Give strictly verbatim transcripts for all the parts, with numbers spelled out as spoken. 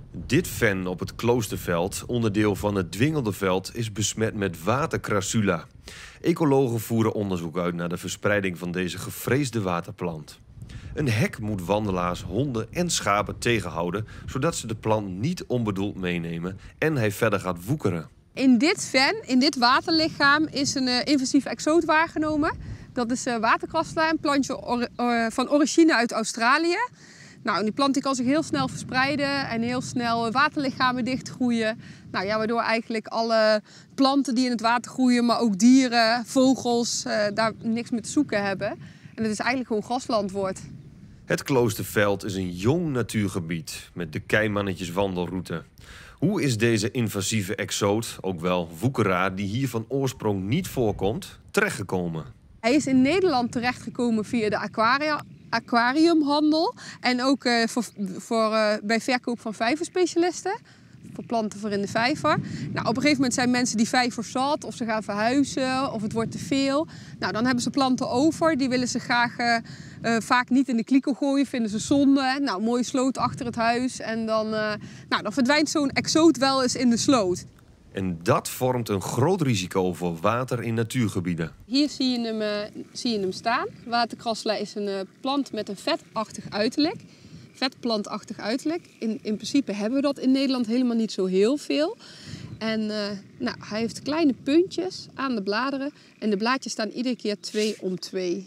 Dit ven op het Kloosterveld, onderdeel van het Dwingeldeveld, is besmet met watercrassula. Ecologen voeren onderzoek uit naar de verspreiding van deze gevreesde waterplant. Een hek moet wandelaars, honden en schapen tegenhouden, zodat ze de plant niet onbedoeld meenemen en hij verder gaat woekeren. In dit ven, in dit waterlichaam, is een uh, invasief exoot waargenomen. Dat is uh, watercrassula, een plantje or uh, van origine uit Australië. Nou, die plant die kan zich heel snel verspreiden en heel snel waterlichamen dichtgroeien. Nou, ja, waardoor eigenlijk alle planten die in het water groeien, maar ook dieren, vogels, uh, daar niks mee te zoeken hebben. En het is eigenlijk gewoon grasland wordt. Het Kloosterveld is een jong natuurgebied met de Keimannetjeswandelroute. Hoe is deze invasieve exoot, ook wel woekeraar, die hier van oorsprong niet voorkomt, terechtgekomen? Hij is in Nederland terechtgekomen via de aquaria, aquariumhandel en ook uh, voor, voor, uh, bij verkoop van vijverspecialisten. Voor planten voor in de vijver. Nou, op een gegeven moment zijn mensen die vijver zat of ze gaan verhuizen of het wordt te veel. Nou, dan hebben ze planten over. Die willen ze graag uh, uh, vaak niet in de kliko gooien, vinden ze zonde. Nou, mooie sloot achter het huis en dan, uh, nou, dan verdwijnt zo'n exoot wel eens in de sloot. En dat vormt een groot risico voor water in natuurgebieden. Hier zie je hem, uh, zie je hem staan. Watercrassula is een uh, plant met een vetachtig uiterlijk. Vetplantachtig uiterlijk. In, in principe hebben we dat in Nederland helemaal niet zo heel veel. En uh, nou, hij heeft kleine puntjes aan de bladeren. En de blaadjes staan iedere keer twee om twee.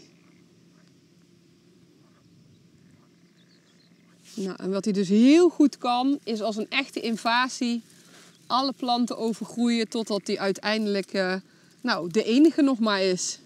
Nou, en wat hij dus heel goed kan, is als een echte invasie alle planten overgroeien totdat hij uiteindelijk uh, nou, de enige nog maar is.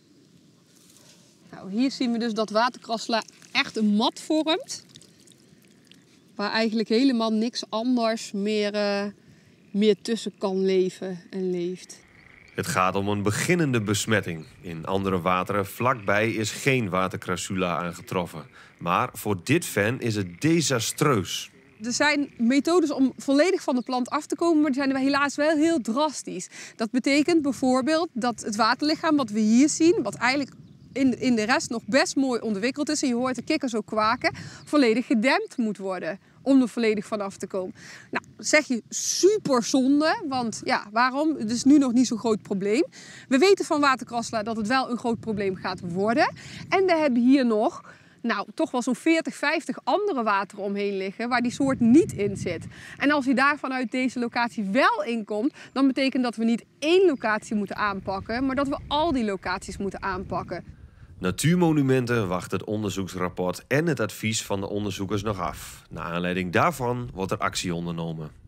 Nou, hier zien we dus dat watercrassula echt een mat vormt. Waar eigenlijk helemaal niks anders meer, uh, meer tussen kan leven en leeft. Het gaat om een beginnende besmetting. In andere wateren vlakbij is geen watercrassula aangetroffen. Maar voor dit ven is het desastreus. Er zijn methodes om volledig van de plant af te komen, maar die zijn helaas wel heel drastisch. Dat betekent bijvoorbeeld dat het waterlichaam wat we hier zien, wat eigenlijk in, in de rest nog best mooi ontwikkeld is, en je hoort de kikkers ook kwaken, volledig gedempt moet worden om er volledig van af te komen. Nou, zeg je super zonde, want ja, waarom? Het is nu nog niet zo'n groot probleem. We weten van watercrassula dat het wel een groot probleem gaat worden. En we hebben hier nog nou, toch wel zo'n veertig, vijftig andere wateren omheen liggen waar die soort niet in zit. En als hij daar vanuit deze locatie wel in komt, dan betekent dat we niet één locatie moeten aanpakken, maar dat we al die locaties moeten aanpakken. Natuurmonumenten wacht het onderzoeksrapport en het advies van de onderzoekers nog af. Naar aanleiding daarvan wordt er actie ondernomen.